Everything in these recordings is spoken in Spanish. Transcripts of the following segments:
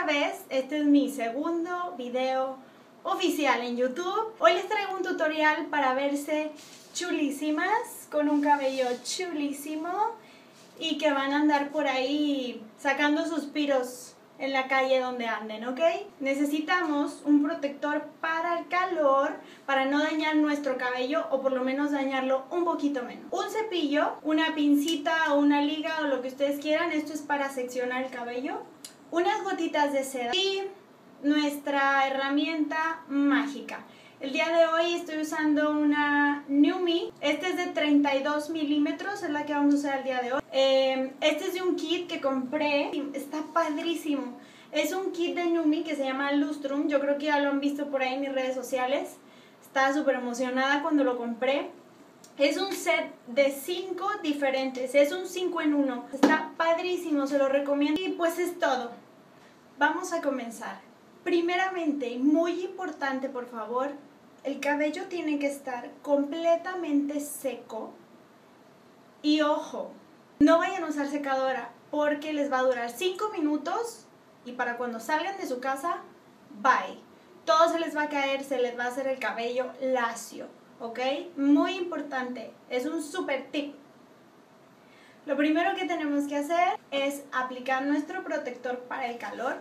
vez, este es mi segundo video oficial en YouTube. Hoy les traigo un tutorial para verse chulísimas, con un cabello chulísimo y que van a andar por ahí sacando suspiros en la calle donde anden, ¿ok? Necesitamos un protector para el calor, para no dañar nuestro cabello o por lo menos dañarlo un poquito menos. Un cepillo, una pincita o una liga o lo que ustedes quieran, esto es para seccionar el cabello. Unas gotitas de seda y nuestra herramienta mágica. El día de hoy estoy usando una NuMe. Este es de 32 milímetros, es la que vamos a usar el día de hoy. Este es de un kit que compré, está padrísimo. Es un kit de NuMe que se llama Lustrum. Yo creo que ya lo han visto por ahí en mis redes sociales. Estaba súper emocionada cuando lo compré. Es un set de 5 diferentes, es un 5 en 1. Está padrísimo, se lo recomiendo. Y pues es todo. Vamos a comenzar. Primeramente, muy importante, por favor, el cabello tiene que estar completamente seco. Y ojo, no vayan a usar secadora porque les va a durar 5 minutos y para cuando salgan de su casa, bye. Todo se les va a caer, se les va a hacer el cabello lacio, ¿ok? Muy importante, es un super tip. Lo primero que tenemos que hacer es aplicar nuestro protector para el calor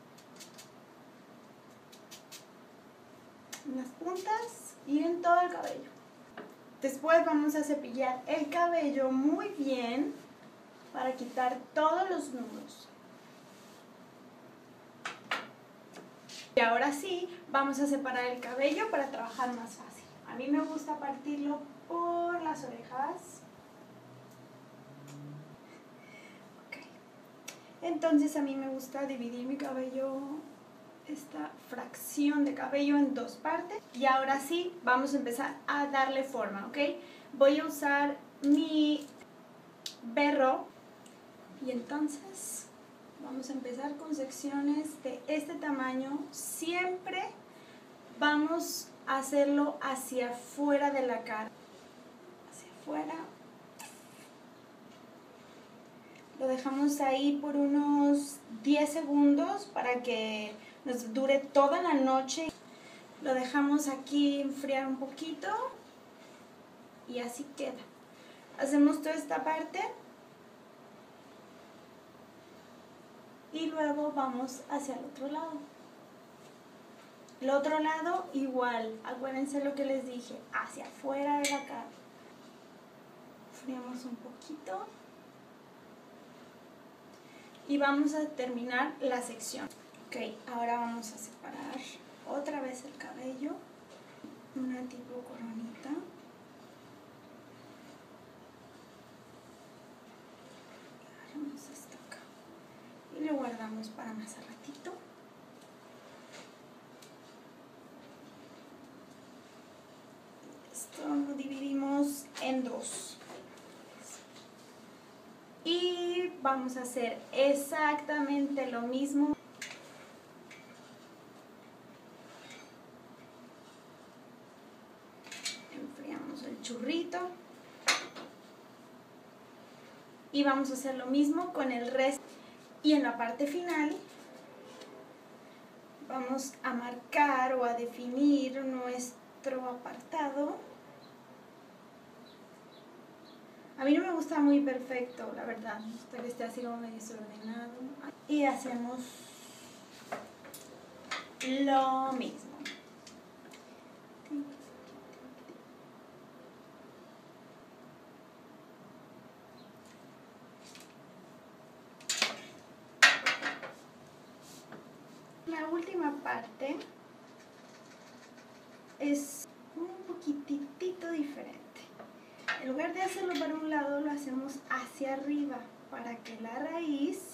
en las puntas y en todo el cabello. Después vamos a cepillar el cabello muy bien para quitar todos los nudos. Y ahora sí, vamos a separar el cabello para trabajar más fácil. A mí me gusta partirlo por las orejas. Okay. Entonces a mí me gusta dividir mi cabello, esta fracción de cabello, en 2 partes. Y ahora sí, vamos a empezar a darle forma, ¿ok? Voy a usar mi berro y entonces vamos a empezar con secciones de este tamaño. Siempre vamos a hacerlo hacia afuera de la cara, hacia afuera. Lo dejamos ahí por unos 10 segundos para que nos dure toda la noche. Lo dejamos aquí enfriar un poquito y así queda. Hacemos toda esta parte y luego vamos hacia el otro lado. El otro lado igual, acuérdense lo que les dije, hacia afuera de la cara. Enfriamos un poquito y vamos a terminar la sección. Ok, ahora vamos a separar otra vez el cabello, una tipo coronita. Agarramos esto acá y lo guardamos para más a ratito. Esto lo dividimos en 2. Y vamos a hacer exactamente lo mismo. Enfriamos el churrito. Y vamos a hacer lo mismo con el resto. Y en la parte final vamos a marcar o a definir nuestro apartado. A mí no me gusta muy perfecto, la verdad. Me gusta que esté así como medio desordenado. Y hacemos lo mismo. La última parte es un poquitito diferente. En lugar de hacerlo para un lado, lo hacemos hacia arriba para que la raíz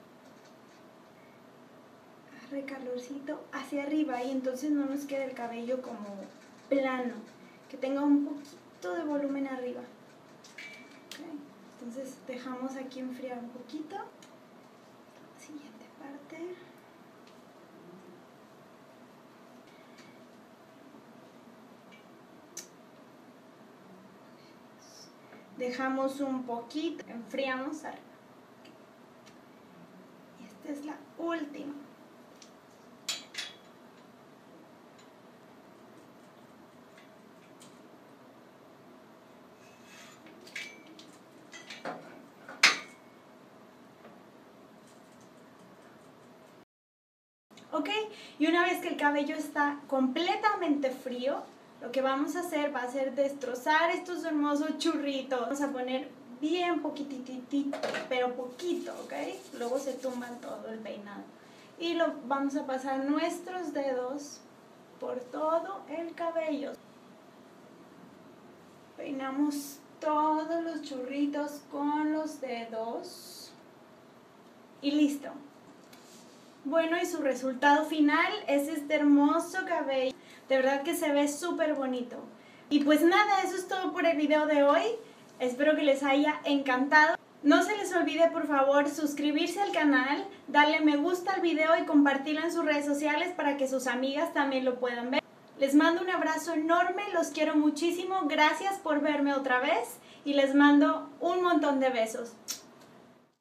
agarre calorcito hacia arriba y entonces no nos quede el cabello como plano, que tenga un poquito de volumen arriba. Okay. Entonces dejamos aquí enfriar un poquito. Siguiente parte. Dejamos un poquito, enfriamos arriba. Y esta es la última. ¿ok? Y una vez que el cabello está completamente frío, lo que vamos a hacer va a ser destrozar estos hermosos churritos. Vamos a poner bien poquititito, pero poquito, ¿ok? Luego se tumban todo el peinado. Y vamos a pasar nuestros dedos por todo el cabello. Peinamos todos los churritos con los dedos. Y listo. Bueno, y su resultado final es este hermoso cabello. De verdad que se ve súper bonito. Y pues nada, eso es todo por el video de hoy. Espero que les haya encantado. No se les olvide por favor suscribirse al canal, darle me gusta al video y compartirlo en sus redes sociales para que sus amigas también lo puedan ver. Les mando un abrazo enorme, los quiero muchísimo, gracias por verme otra vez y les mando un montón de besos.